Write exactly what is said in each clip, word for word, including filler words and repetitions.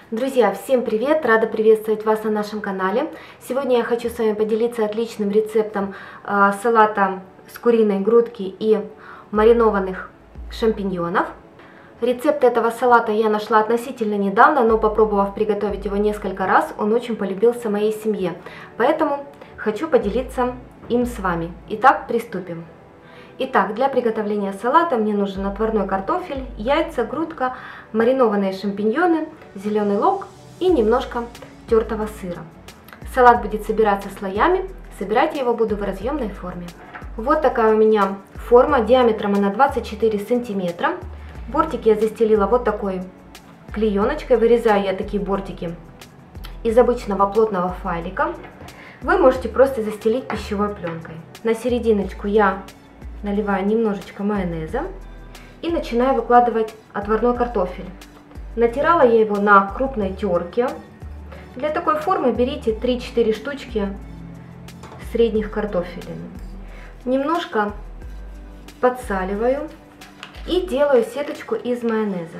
Друзья, всем привет! Рада приветствовать вас на нашем канале. Сегодня я хочу с вами поделиться отличным рецептом э, салата с куриной грудки и маринованных шампиньонов. Рецепт этого салата я нашла относительно недавно, но попробовав приготовить его несколько раз, он очень полюбился моей семье. Поэтому хочу поделиться им с вами. Итак, приступим. Итак, для приготовления салата мне нужен отварной картофель, яйца, грудка, маринованные шампиньоны, зеленый лук и немножко тертого сыра. Салат будет собираться слоями, собирать я его буду в разъемной форме. Вот такая у меня форма, диаметром она двадцать четыре сантиметра. Бортики я застелила вот такой клееночкой, вырезаю я такие бортики из обычного плотного файлика. Вы можете просто застелить пищевой пленкой. На серединочку я наливаю немножечко майонеза и начинаю выкладывать отварной картофель. Натирала я его на крупной терке. Для такой формы берите три-четыре штучки средних картофелин. Немножко подсаливаю и делаю сеточку из майонеза.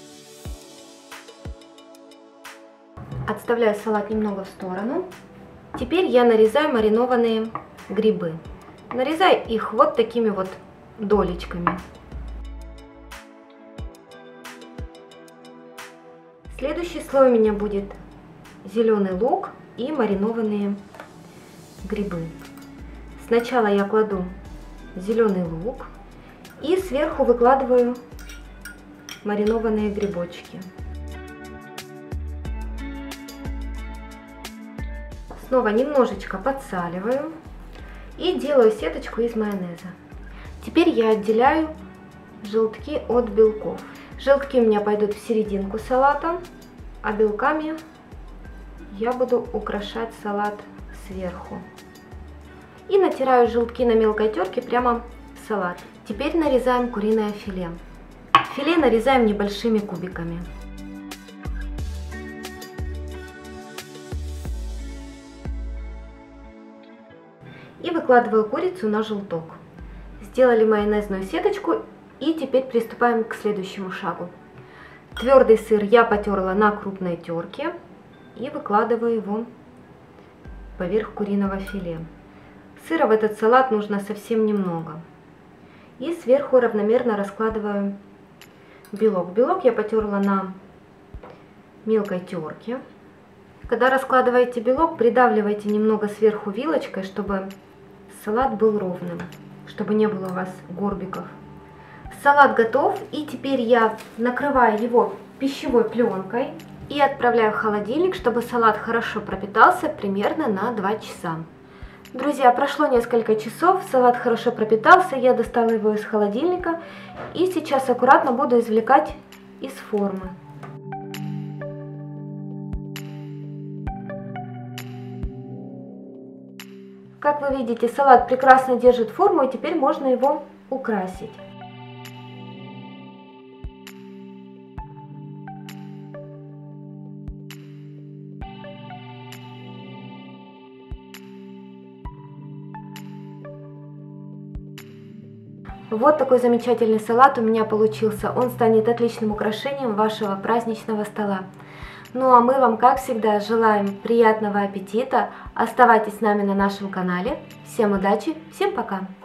Отставляю салат немного в сторону. Теперь я нарезаю маринованные грибы. Нарезаю их вот такими вот долечками. Следующий слой у меня будет зеленый лук и маринованные грибы. Сначала я кладу зеленый лук и сверху выкладываю маринованные грибочки. Снова немножечко подсаливаю. И делаю сеточку из майонеза. Теперь я отделяю желтки от белков. Желтки у меня пойдут в серединку салата, а белками я буду украшать салат сверху. И натираю желтки на мелкой терке прямо в салат. Теперь нарезаем куриное филе. Филе нарезаем небольшими кубиками. И выкладываю курицу на желток. Сделали майонезную сеточку и теперь приступаем к следующему шагу. Твердый сыр я потерла на крупной терке и выкладываю его поверх куриного филе. Сыра в этот салат нужно совсем немного. И сверху равномерно раскладываю белок. Белок я потерла на мелкой терке. Когда раскладываете белок, придавливайте немного сверху вилочкой, чтобы салат был ровным, чтобы не было у вас горбиков. Салат готов, и теперь я накрываю его пищевой пленкой и отправляю в холодильник, чтобы салат хорошо пропитался примерно на два часа. Друзья, прошло несколько часов, салат хорошо пропитался, я достала его из холодильника и сейчас аккуратно буду извлекать из формы. Как вы видите, салат прекрасно держит форму, и теперь можно его украсить. Вот такой замечательный салат у меня получился. Он станет отличным украшением вашего праздничного стола. Ну а мы вам, как всегда, желаем приятного аппетита. Оставайтесь с нами на нашем канале. Всем удачи, всем пока!